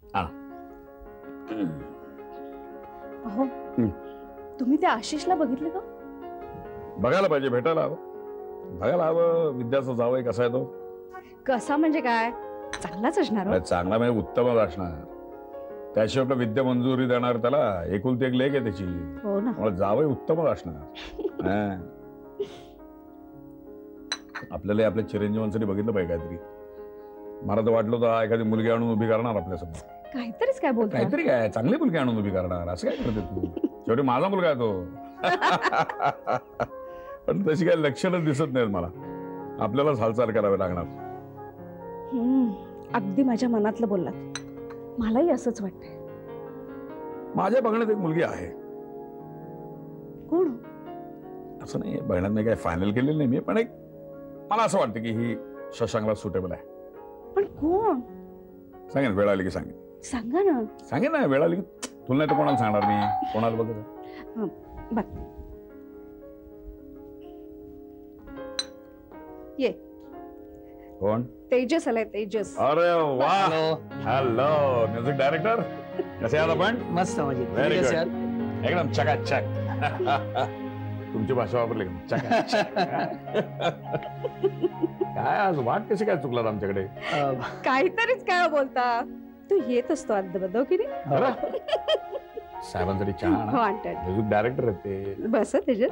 अहो तुम्ही त्या आशिषला बघितलं का? बघायला पाहिजे, भेटायला हवं, बघायला हवं. विद्याचा जावई कसा आहे तो? कसा म्हणजे काय? चांगलाच असणार. चांगला म्हणजे उत्तमच असणार. त्याशिवाय का विद्या मंजुरी देणार त्याला? एकुलती एक लेक आहे त्याची. हो ना. जावई उत्तमच असणार. आपल्याला आपल्या चिरंजीवांसाठी बघितलं पाहिजे काहीतरी. मला तर वाटलं होतं एखादी मुलगी आणून उभी करणार आपल्यासमोर. काहीतरीच काय बोलतो? काहीतरी काय, चांगली मुलगी आणून उभी करणार असं काय करते तू? शेवटी माझा मुलगा आहे तो. पण तशी काही लक्षणच दिसत नाहीत मला. आपल्यालाच हालचाल करावी लागणार. अगदी माझ्या मनातलं बोललात. मलाही असंच वाटतंय. माझ्या बघण्यात एक मुलगी आहे. कोण? असं नाही, बघण्यात मी काय फायनल केलेलं नाही मी, पण एक मला असं वाटतं की ही शशांकला सुटेबल आहे. पण कोण? सांगेन, वेळ आली की सांगेन. सांगा ना. सांगेन ना, वेळ आली की. तुला नाही तर कोणाला सांगणार मी? कोणाला बघत ये. कोण? तेजस आलाय. तेजस. अरे वाह. हॅलो म्युझिक डायरेक्टर, कसे आहात आपण? मस्त मजेत. व्हेरी गुड, एकदम चकाचक. तुमची भाषा वापरली चकाचक. काय आज वाट कशी काय चुकलात आमच्याकडे? काहीतरीच काय बोलता. तू येत असतो अद्दबद्द की नाही? साहेबांसाठी चहा. म्युझिक डायरेक्टर आहेत ते. बस तेजस.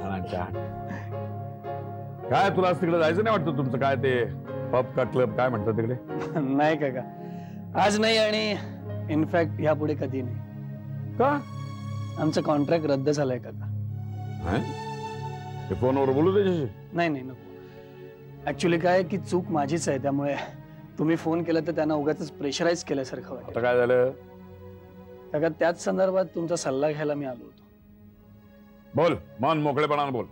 काय तुला आज तिकडे जायचं नाही वाटतं? तुमचं काय ते पब का क्लब काय म्हणतात तिकडे? नाही काका, आज नाही आणि इनफॅक्ट यापुढे कधी नाही. का? आमचं कॉन्ट्रॅक्ट रद्द झालंय काका. फोनवर बोलू त्याच्याशी? नाही नाही नको. ऍक्च्युली काय की चूक माझीच आहे, त्यामुळे तुम्ही फोन केला तर त्यांना उगाच प्रेशराईज केल्यासारखं वाटतं. काय झालं काका? त्याच संदर्भात तुमचा सल्ला घ्यायला मी आलो होतो. बोल, मन मोकळेपणाने बोल.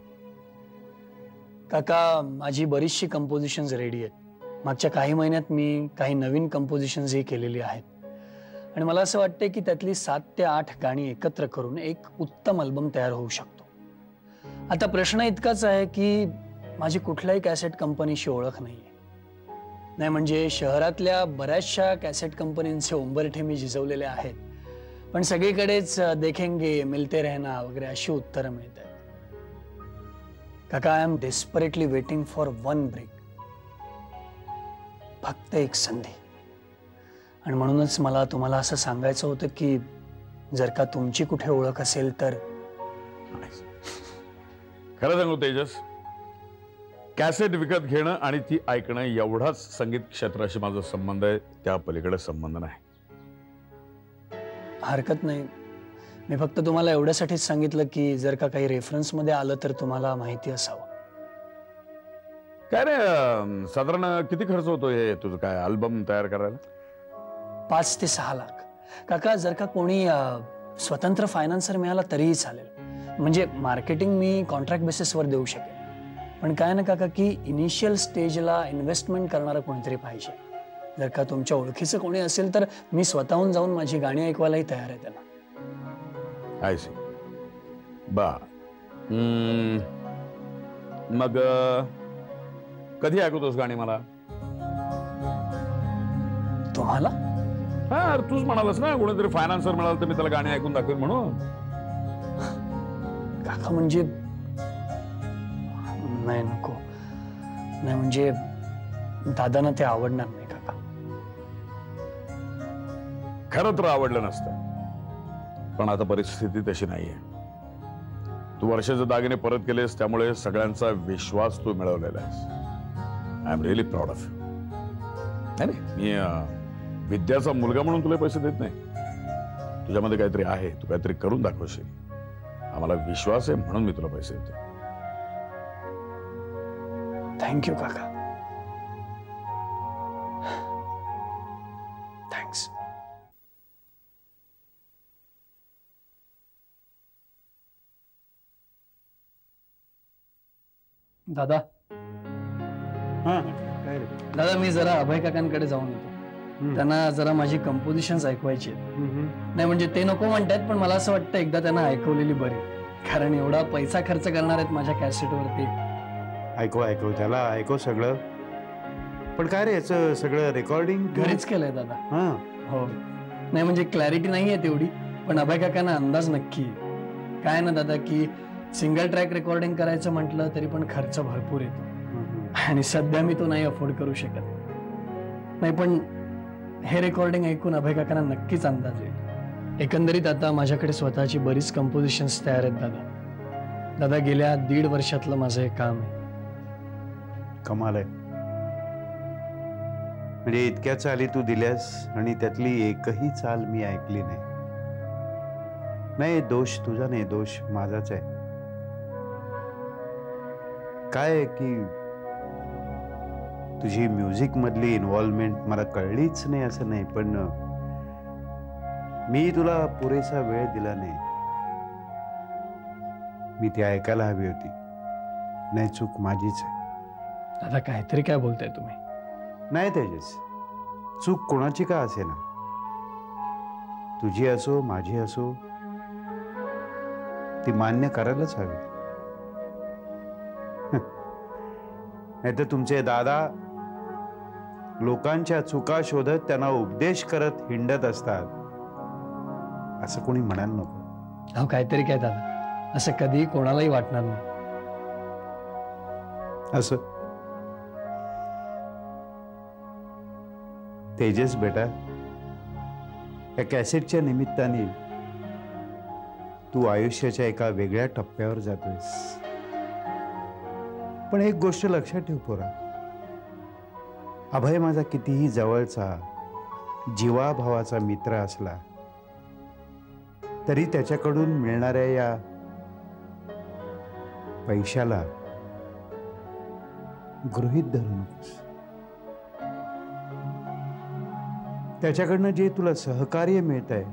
काका, माझी बरीचशी कंपोजिशन्स रेडी आहेत. मागच्या काही महिन्यात मी काही नवीन कंपोजिशन्स ही केलेली आहेत आणि मला असं वाटतंय की त्यातली 7 ते 8 गाणी एकत्र करून एक उत्तम अल्बम तयार होऊ शकतो. आता प्रश्न इतकाच आहे की माझी कुठल्याही कॅसेट कंपनीशी ओळख नाहीये. नाही म्हणजे शहरातल्या बऱ्याचशा कॅसेट कंपनींचे उंबरठे मी झिजवलेले आहेत, पण सगळीकडेच देखेंगे, मिलते रहना वगैरे अशी उत्तरं मिळत आहेत. काका, I am desperately waiting for one break. फक्त एक संधी. आणि म्हणूनच मला तुम्हाला असं सांगायचं होतं की जर का तुमची कुठे ओळख असेल तर. खरं सांगू तेजस, कॅसेट विकत घेणं आणि ती ऐकणं एवढाच संगीत क्षेत्राशी माझा संबंध आहे, त्या पलीकडे संबंध नाही. हरकत नाही. मी फक्त तुम्हाला एवढ्यासाठीच सांगितलं की जर का काही रेफरन्स मध्ये आलं तर तुम्हाला माहिती असावं. काय रे, साधारण किती खर्च होतो हे तुझं काय अल्बम तयार करायला? 5 ते 6 लाख. काका, जर का कोणी स्वतंत्र फायनान्सर मिळाला तरीही चालेल. म्हणजे मार्केटिंग मी कॉन्ट्रॅक्ट बेसिसवर देऊ शकेन. पण काय ना काका की इनिशियल स्टेजला इन्व्हेस्टमेंट करणारं कोणीतरी पाहिजे. जर का तुमच्या ओळखीचं कोणी असेल तर मी स्वतःहून जाऊन माझी गाणी ऐकवायलाही तयार आहे त्यांना. I see. बा मग कधी ऐकवतोस गाणी मला? तुम्हाला? हा, तूच म्हणालास ना कोणीतरी फायनान्सर मिळालं तर मी त्याला गाणी ऐकून दाखवेन म्हणून. काका म्हणजे नाही, नको. नाही म्हणजे दादांना ते आवडणार नाही काका. खरं तर आवडलं नसतं, पण आता परिस्थिती तशी नाहीये. तू वर्षाचे दागिने परत केलेस, त्यामुळे सगळ्यांचा विश्वास तू मिळवलेला आहेस. I am really proud of you. नाही, मी विद्याचा मुलगा म्हणून तुला पैसे देत नाही. तुझ्यामध्ये काहीतरी आहे, तू काहीतरी करून दाखवशील. आम्हाला विश्वास आहे म्हणून मी तुला पैसे देतो. थँक्यू काका. थँक्स. दादा. दादा, मी जरा अभय काकांकडे जाऊन येतो. त्यांना जरा माझी कंपोजिशन्स ऐकवायची आहेत. नाही म्हणजे ते नको म्हणतात, पण मला असं वाटतं एकदा त्यांना ऐकवलेली बरी. कारण एवढा पैसा खर्च करणार आहेत माझ्या कॅसेटवरती. ऐकव त्याला, ऐकव सगळं. पण काय रे, याचं सगळं रेकॉर्डिंग घरीच केलंय दादा. हां. हो. नाही म्हणजे क्लॅरिटी नाहीये तेवढी, पण अभय काकांना अंदाज नक्की आहे. काय ना दादा की सिंगल ट्रॅक रेकॉर्डिंग करायचं म्हटलं तरी पण खर्च भरपूर येतो आणि सध्या मी तो नाही अफोर्ड करू शकत. नाही पण हे रेकॉर्डिंग ऐकून अभय काकांना नक्कीच अंदाज येईल. एकंदरीत आता माझ्याकडे स्वतःची बरीच कंपोजिशन्स तयार आहेत दादा. दादा गेल्या 1.5 वर्षातलं माझं हे काम आहे. कमाल आहे. म्हणजे इतक्या चाली तू दिल्यास आणि त्यातली एकही चाल मी ऐकली नाही. नाही, दोष तुझा नाही, दोष माझाच आहे. काय आहे की तुझी म्युझिक मधली इन्व्हॉल्वमेंट मला कळलीच नाही असं नाही, पण मी तुला पुरेसा वेळ दिला नाही. मी ती ऐकायला हवी होती. नाही, चूक माझीच आहे. दादा काहीतरी काय बोलताय तुम्ही? नाही तेजस, चूक कोणाची का असे ना, तुझी असो माझी असो, ती मान्य करायलाच हवी. नाही तर तुमचे दादा लोकांच्या चुका शोधत त्यांना उपदेश करत हिंडत असतात असं कोणी म्हणायला नको. अहो काहीतरी काय दादा, असं कधी कोणालाही वाटणार नाही. असं तेजस बेटा, या कॅसेटच्या निमित्ताने तू आयुष्याच्या एका वेगळ्या टप्प्यावर जातोयस. पण एक गोष्ट लक्षात ठेव पोरा, अभय माझा कितीही जवळचा जीवाभावाचा मित्र असला तरी त्याच्याकडून मिळणाऱ्या या पैशाला गृहीत धरू नकोस. त्याच्याकडनं जे तुला सहकार्य मिळतंय,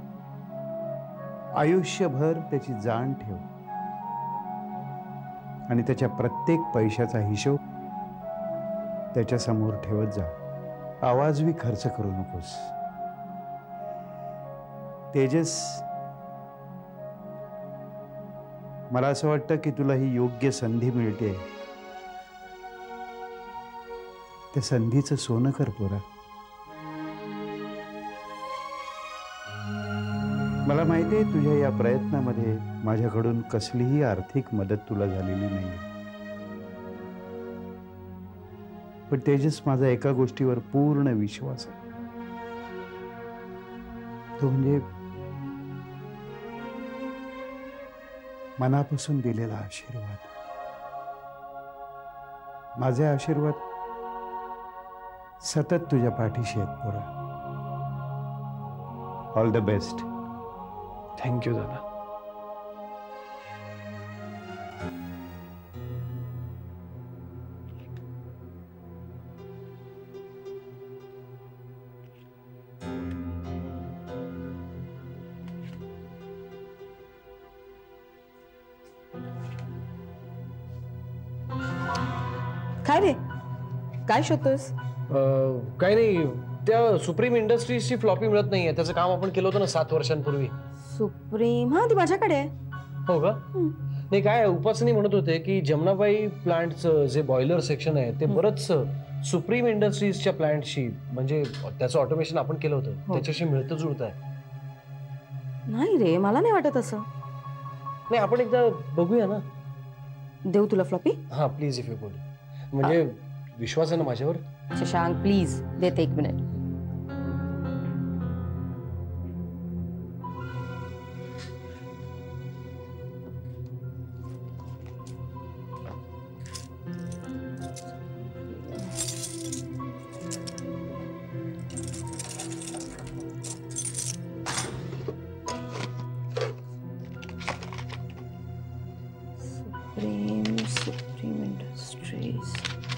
आयुष्यभर त्याची जाण ठेव आणि त्याच्या प्रत्येक पैशाचा हिशोब त्याच्या समोर ठेवत जा. आवाजवी खर्च करू नकोस. तेजस, मला असं वाटतं की तुला ही योग्य संधी मिळते. त्या संधीचं सोनं कर पोरा. मला माहिती आहे तुझ्या या प्रयत्नामध्ये माझ्याकडून कसलीही आर्थिक मदत तुला झालेली नाही, पण तेजस, माझा एका गोष्टीवर पूर्ण विश्वास आहे. तो म्हणजे मनापासून दिलेला आशीर्वाद. माझे आशीर्वाद सतत तुझ्या पाठीशी आहेत पोरा. All the best. थँक्यू दादा. काय रे, काय शोधतोस? काय नाही, त्या सुप्रीम इंडस्ट्रीजची फ्लॉपी मिळत नाहीये. त्याचं काम आपण केलं होतं ना 7 वर्षांपूर्वी. सुप्रीम? हा, ती माझ्याकडे आहे. हो का? नाही, काय उपासनी म्हणत होते की जमनाबाई प्लांटचं जे बॉयलर सेक्शन आहे ते बरंच सुप्रीम इंडस्ट्रीजच्या प्लांटशी, म्हणजे त्याचं ऑटोमेशन आपण केलं होतं, त्याच्याशी मिळतं जुळत आहे. नाही रे, मला नाही वाटत असं. नाही, आपण एकदा बघूया ना. देऊ तुला फ्लॉपी? हा प्लीज, इफ यू कुड. म्हणजे विश्वास आहे ना माझ्यावर? शशांक प्लीज, देते 1 मिनिट. Supreme industries.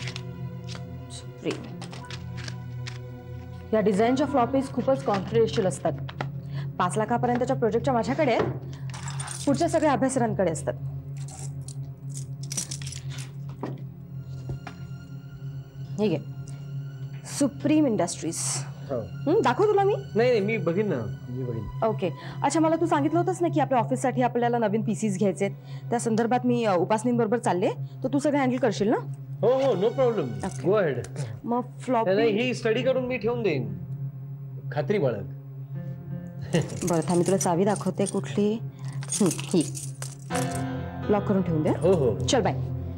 या डिझाईनच्या फ्लॉपीज खूपच कॉन्फिडेन्शियल असतात. 5 लाखापर्यंतच्या प्रोजेक्टच्या माझ्याकडे आहेत, पुढच्या सगळ्या अभ्यासकांकडे असतात. ठीक आहे, सुप्रीम इंडस्ट्रीज. दाखव तुला मी? नाही, मी बघीन ना, मी बघीन. ओके. अच्छा, मला तू सांगितलं होतंस ना की आपल्या ऑफिससाठी आपल्याला नवीन पीसीस घ्यायचे आहेत. त्या संदर्भात मी उपासनींबरोबर चालले, तर तू सगळं हँडल करशील ना? हो हो, नो प्रॉब्लेम, गो अहेड. मग फ्लॉपी ही स्टडी करून मी ठेवून देईन, खात्री बाळग. बरं थांब मी तुला चावी दाखवते कुठली. ही लॉक करून ठेवून दे. हो हो चल बाय.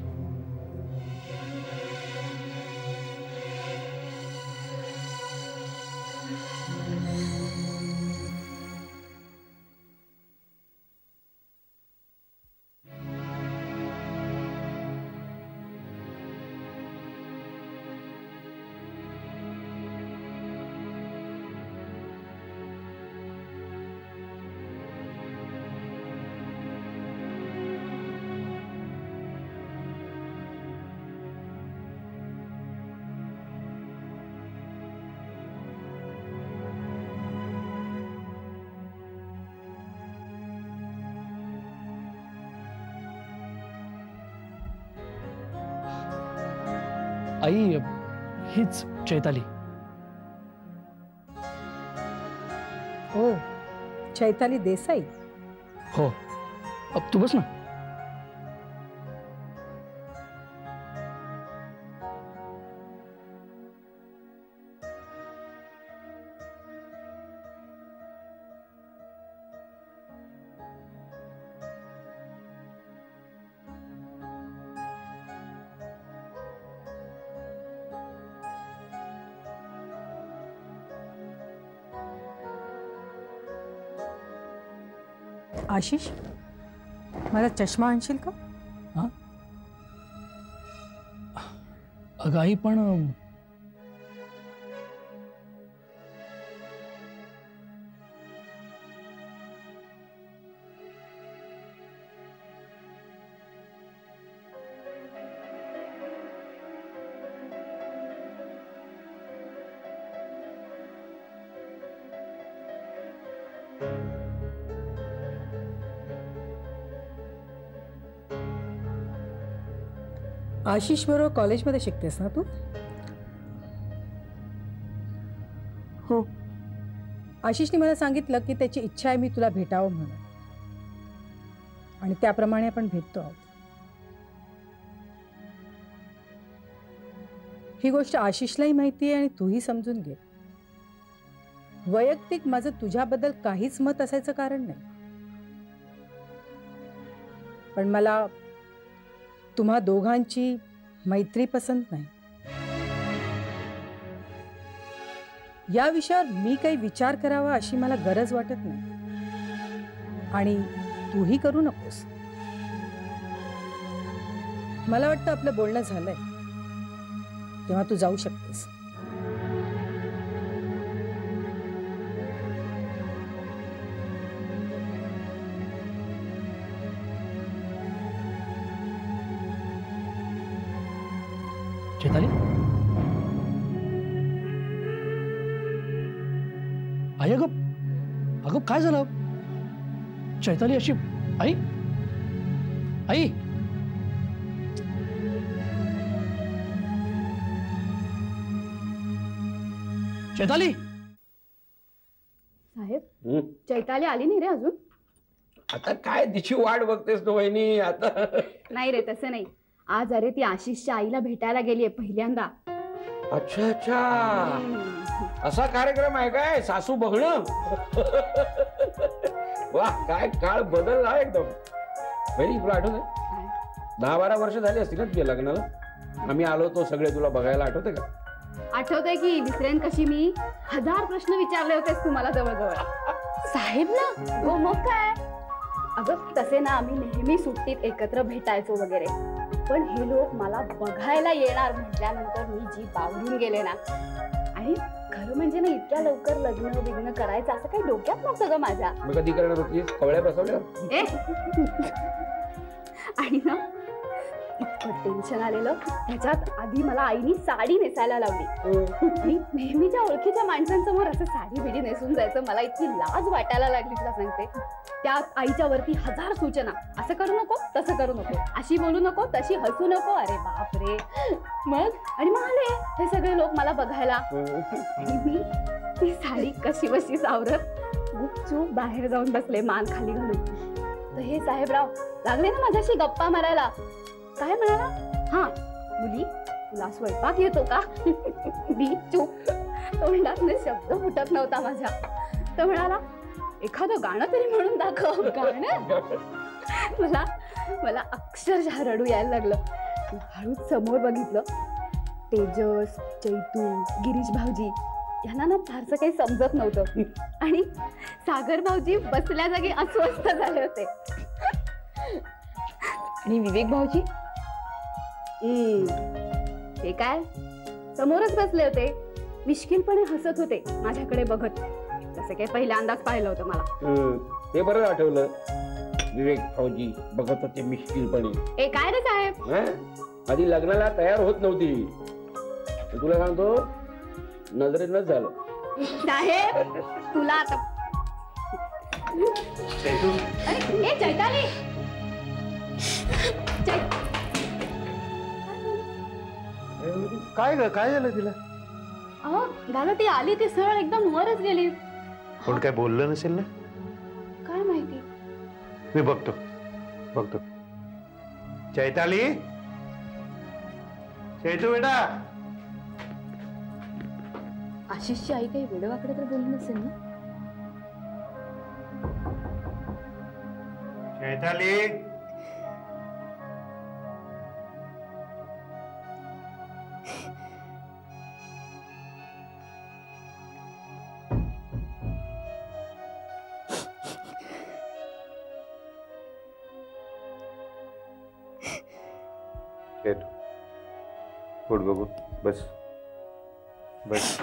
आई हीच चैताली. ओ चैताली देसाई. हो अब तू बस ना. आशिष मला चष्मा आणशील का? हां अगं आई पण आशिष बरोबर कॉलेजमध्ये शिकतेस ना तू? हो. आशिषने मला सांगितलं की त्याची इच्छा आहे मी तुला भेटावं म्हणून, आणि त्याप्रमाणे आपण भेटतो आहोत. ही गोष्ट आशिषलाही माहिती आहे आणि तूही समजून घे. वैयक्तिक माझं तुझ्याबद्दल काहीच मत असायचं कारण नाही, पण मला तुम्हा दोघांची मैत्री पसंत नाही. या विषयावर मी काही विचार करावा अशी मला गरज वाटत नाही, आणि तूही करू नकोस. मला वाटतं आपलं बोलणं झालंय, तेव्हा तू जाऊ शकतेस. चैताली आई अगं काय झालं? चैताली अशी आई आई चैताली. साहेब चैताली आली नाही रे अजून. आता काय तिची वाट बघतेस तू वहिनी? आता नाही रे तसं नाही. आज अरे ती आशिषच्या आईला भेटायला गेलीये पहिल्यांदा. अच्छा अच्छा असा कार्यक्रम आहे काय? सासू बघणं. वा काय काळ बदलला एकदम. वहिनी तुला आठवत आहे 10-12 वर्ष झाली असतील ना तुझ्या लग्नाला? आम्ही आलो तो सगळे तुला बघायला, आठवते का? आठवतंय की. विसरेन कशी मी? 1000 प्रश्न विचारले होतेस तुम्हाला जवळजवळ. साहेब ना? हो मग काय. अगं तसे ना आम्ही नेहमी सुट्टीत एकत्र भेटायचो वगैरे, पण हे लोक मला बघायला येणार म्हटल्यानंतर मी जी बावरून गेले ना. आणि खरं म्हणजे ना इतक्या लवकर लग्न करायचं असं काही डोक्यात नव्हतं ग माझ्या. मग कधी करणार होतीस? कवळ्या बसवल्या? आणि ना इतकं टेन्शन आलेलं. त्याच्यात आधी मला आईनी साडी नेसायला लावली, आणि नेहमीच्या ओळखीच्या माणसांसमोर असं साडी बिडी नेसून जायचं मला इतकी लाज वाटायला लागली तुला सांगते. त्यात आईच्या वरती 1000 सूचना. असं करू नको, तसं करू नको, अशी बोलू नको, तशी हसू नको. अरे बापरे. मग आले हे सगळे लोक मला बघायला, आणि मी ती साडी कशी बशी सावरत गुपचूप बाहेर जाऊन बसले मान खाली घालून. तर हे साहेबराव लागले ना माझ्याशी गप्पा मारायला. काय म्हणाला? हा मुली तुला स्वयंपाक येतो का? मी चूप, तोंडातनं शब्द फुटत नव्हता माझ्या. तर म्हणाला एखादं गाणं तरी म्हणून दाखव. गाणं? मला मला अक्षरशः रडू यायला लागलं. हळूच समोर बघितलं. तेजस, चैतू, गिरीश भाऊजी यांना ना फारसं काही समजत नव्हतं आणि सागर भाऊजी बसल्या जागी अस्वस्थ झाले होते. आणि विवेक भाऊजी ते काय समोरच बसले होते, मिश्किलपणे हसत होते माझ्याकडे बघत. तसं काही पहिल्यांदाच पाहिलं होतं मला. ते बरं आठवलं. विवेक भाऊजी बघत होते मिश्किलपणे. ए काय रे साहेब, आधी लग्नाला तयार होत नव्हती. तुला सांगतो नजरेनच झालं. साहेब तुला आता ए चैताली काय ग, काय झालं तिला? अहो दादा ती आली ती सरळ एकदम वरच गेली. कोण काय बोललं नसेल ना? काय माहिती. मी बघतो बघतो. चैताली, चैतू बेटा. आशिषची आई काही वेडवाकडे तर बोलली नसेल ना? चैताली, उठ बघू. बस बस.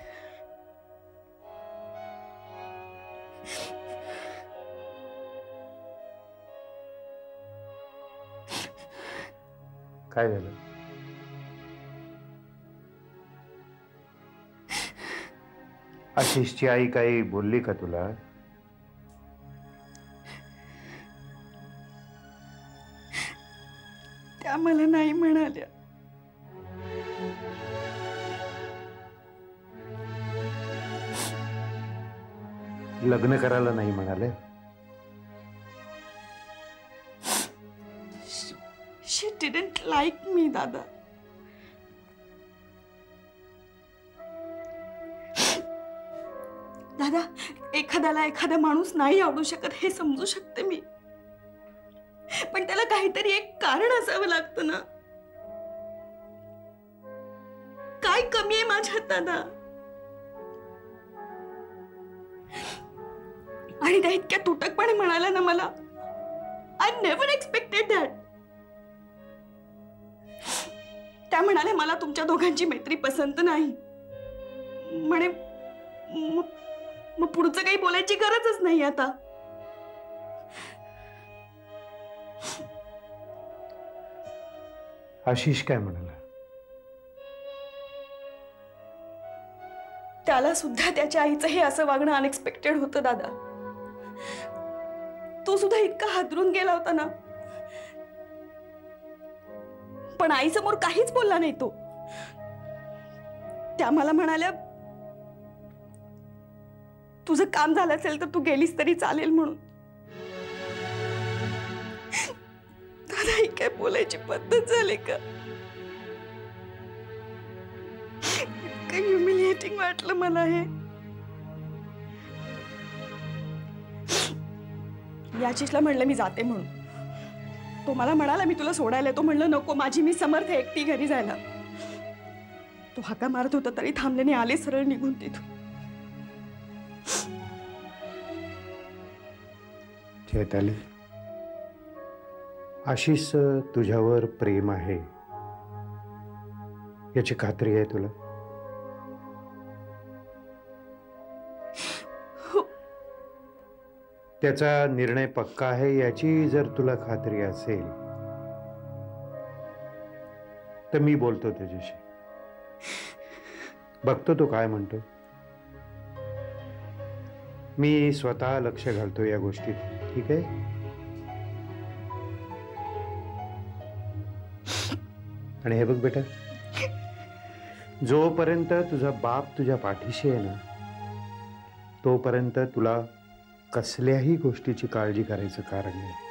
काय झालं? आशिषची आई काही बोलली का तुला? त्या मला नाही म्हणाल्या. लग्न करायला नाही म्हणाले? She didn't like me, दादा. दादा, एखाद्याला एखादा माणूस नाही आवडू शकत हे समजू शकते मी, पण त्याला काहीतरी एक कारण असावं लागतं ना. काय कमी आहे माझ्यात दादा? आणि त्या इतक्या तुटकपणे म्हणाला ना मला. I never expected that. त्या म्हणाले मला तुमच्या दोघांची मैत्री पसंत नाही म्हणे. मग पुढचं काही बोलायची गरजच नाही आता. आशिष काय म्हणाला? त्याला सुद्धा त्याच्या आईचं हे असं वागणं अनएक्सपेक्टेड होतं दादा. तो सुद्धा इतका हादरून गेला होता ना, पण आईसमोर काहीच बोलला नाही तो. त्या मला म्हणाल्या तुझं काम झालं असेल तर तू गेलीस तरी चालेल म्हणून. दादा ही काय बोलायची पद्धत झाली का? इतकं ह्युमिलिएटिंग वाटलं मला हे. आशिषला म्हणलं मी जाते म्हणून. तो मला म्हणाला मी तुला सोडायला. तो म्हणलं नको, माझी मी समर्थ आहे एकटी घरी जायला. तो हाका मारत होता तरी थांबले नाही, आले सरळ निघून तिथून. चैताली, आशिष तुझ्यावर प्रेम आहे याची खात्री आहे तुला? त्याचा निर्णय पक्का आहे याची जर तुला खात्री असेल तर मी बोलतो त्याच्याशी. बघतो तो काय म्हणतो. मी स्वतः लक्ष घालतो या गोष्टीत. ठीक आहे? आणि हे बघ बेटा, जोपर्यंत तुझा बाप तुझ्या पाठीशी आहे ना तोपर्यंत तुला कसल्याही गोष्टीची काळजी करायचं कारण नाही.